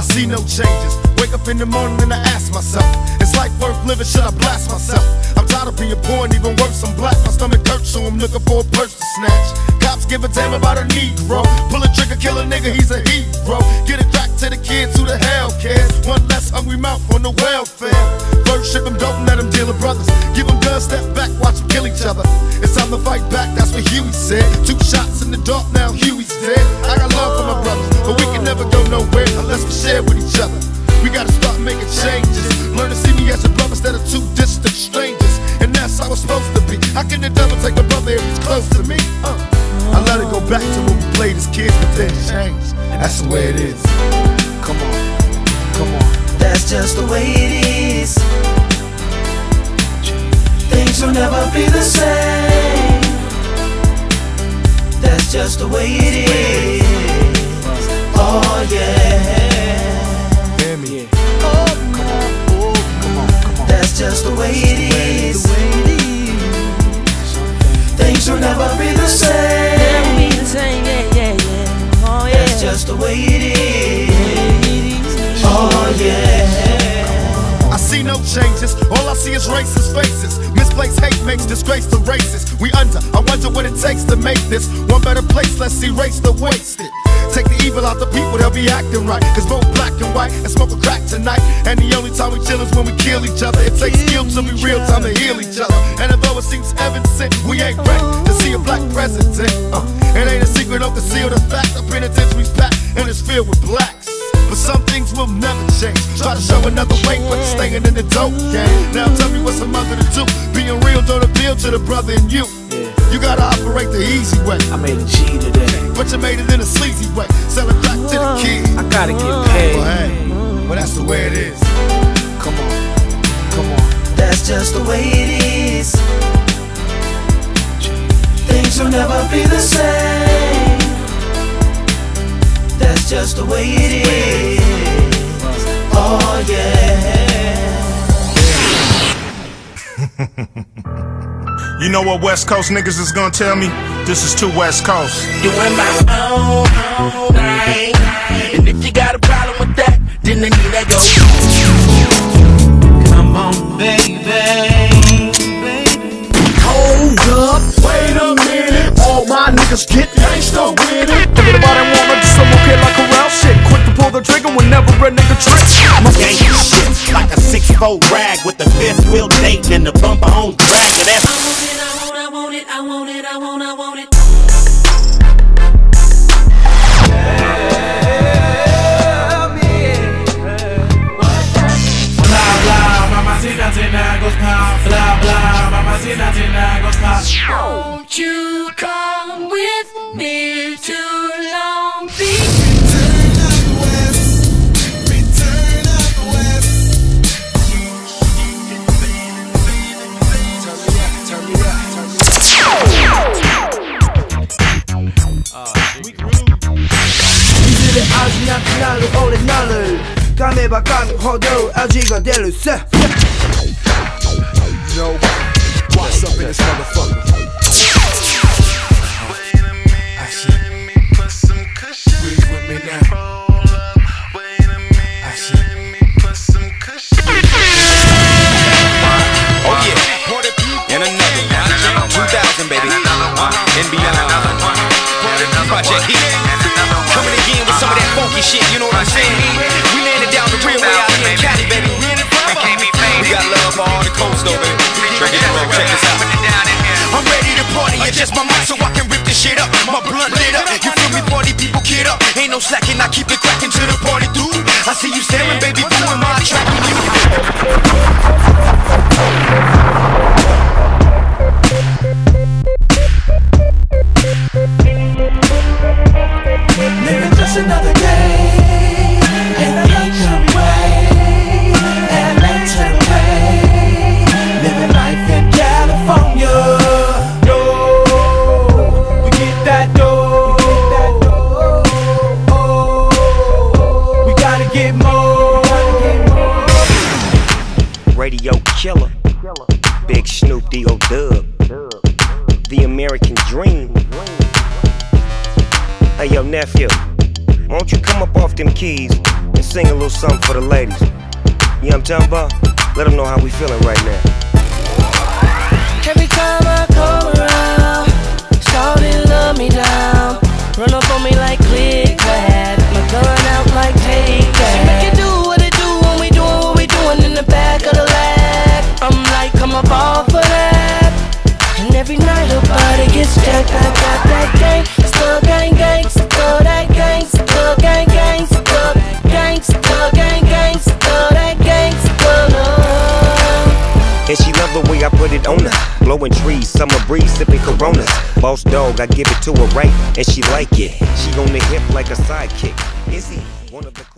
I see no changes. Wake up in the morning and I ask myself, is life worth living? Should I blast myself? I'm tired of being poor and even worse, I'm black. My stomach hurts, so I'm looking for a purse to snatch. Cops give a damn about a Negro. Pull a trigger, kill a nigga, he's a hero. Get it back to the kids who the hell cares. One less hungry mouth on the welfare. First ship them, don't let them deal with brothers. Give them guns, step back, watch them kill each other. It's time to fight back, that's what Huey said. 2 shots in the dark, now Huey's dead. I got love for my brothers, but we can never go nowhere unless we share with each other. We gotta start making changes. Learn to see me as a brother instead of 2 distant strangers. And that's how it's supposed to be. How can the devil take a brother if he's close to me? I let it go back to when we played as kids, but then changed. That's the way it is. Come on, come on. That's just the way it is. Things will never be the same. That's just the way it is. Oh yeah. Hear me. Oh, come on. Oh, come on, come on. That's just the way it is. Things will never be the same. Never be the same, yeah, yeah, yeah. Oh yeah. That's just the way it is. Oh yeah. I see no changes, all I see is racist faces. Misplaced hate makes disgrace to races. We under, I wonder what it takes to make this one better place. Let's erase the wasted. Take the evil out the people, they'll be acting right. Cause both black and white and smoke a crack tonight. And the only time we chill is when we kill each other. It takes skill to be real time to heal each other. And although it seems evident, we ain't ready to see a black president. It ain't a secret, don't conceal the fact. The penitentiary's packed and it's filled with blacks. But some things will never change. Try to show another way, but staying in the dope game. Now tell me what's a mother to do. Being real don't appeal to the brother in you. You gotta operate the easy way. I made a G today, but you made it in a sleazy way. Sell it back to the kids. I gotta get paid. Well, hey, well that's the way it is. Come on, come on. That's just the way it is. Things will never be the same. That's just the way it is. Oh yeah. You know what West Coast niggas is gonna tell me? This is too West Coast. Doing my own thing. And if you got a problem with that, then I need that go. Come on, baby. Hold up, wait a minute. All my niggas get gangsta with it. Everybody wanna do some okay like a round shit. Quick to pull the trigger whenever a nigga tricks. My gang shit like a 6'4" rag with the 5th wheel date and the bumper on drag. And that's I want it, I want it, I want it, I want it. Blah blah, mamacita goes pop. Blah blah, mamacita goes pop. Won't you come with me to Long Beach? 味なくなる俺なる噛めば噛むほど味が出るさ Yo, what's up in this motherfucker? Breathe with me now. Oh yeah, and another 2000 baby, and beyond. Project Heat, coming again with some of that funky shit, you know what I'm saying? We landed down the real way out here in Cali, baby. We got love for all the coast though, baby. Check this out. I'm ready to party, adjust my mind so I can rip this shit up. My blunt lit up, you feel me? Party people get up. Ain't no slacking, I keep it cracking till the party through. I see you staring, baby, who am I attracting you? Living just another day, and I ain't come away, and late to the way. Living life in California. We get that dough. We gotta get more. Radio killer, Big Snoop D.O. Dub, the American dream. Hey yo nephew, won't you come up off them keys and sing a little something for the ladies. You know what I'm talking about? Let them know how we feeling right now. Every time I come around, shawty love me down. Run up on me like click clack, my gun out like take that. She make it do what it do when we doing what we doing in the back of the lag. I'm like, come up off of that. And every night her body gets jacked. I got that gang, still gang gang, still that gang, still gang gang, still gang, still gang gang, still that gang, still love. And she love the way I put it on her. Blowing trees, summer breeze, sipping Coronas. Boss dog, I give it to her right, and she like it. She on the hip like a sidekick. Is he one of the